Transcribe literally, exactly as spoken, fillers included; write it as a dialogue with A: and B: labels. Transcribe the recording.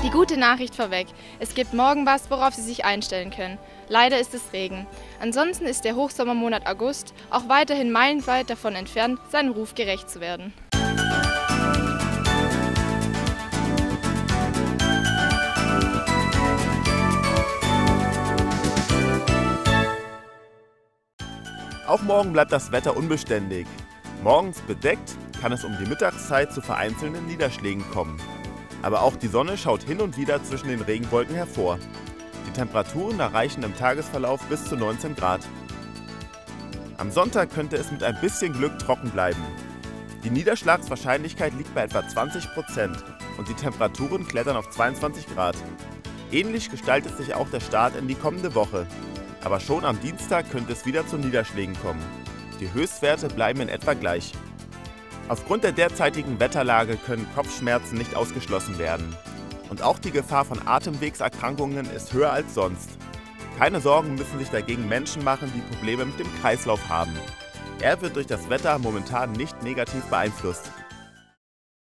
A: Die gute Nachricht vorweg. Es gibt morgen was, worauf Sie sich einstellen können. Leider ist es Regen. Ansonsten ist der Hochsommermonat August auch weiterhin meilenweit davon entfernt, seinem Ruf gerecht zu werden.
B: Auch morgen bleibt das Wetter unbeständig. Morgens bedeckt kann es um die Mittagszeit zu vereinzelten Niederschlägen kommen. Aber auch die Sonne schaut hin und wieder zwischen den Regenwolken hervor. Die Temperaturen erreichen im Tagesverlauf bis zu neunzehn Grad. Am Sonntag könnte es mit ein bisschen Glück trocken bleiben. Die Niederschlagswahrscheinlichkeit liegt bei etwa zwanzig Prozent und die Temperaturen klettern auf zweiundzwanzig Grad. Ähnlich gestaltet sich auch der Start in die kommende Woche. Aber schon am Dienstag könnte es wieder zu Niederschlägen kommen. Die Höchstwerte bleiben in etwa gleich. Aufgrund der derzeitigen Wetterlage können Kopfschmerzen nicht ausgeschlossen werden. Und auch die Gefahr von Atemwegserkrankungen ist höher als sonst. Keine Sorgen müssen sich dagegen Menschen machen, die Probleme mit dem Kreislauf haben. Er wird durch das Wetter momentan nicht negativ beeinflusst.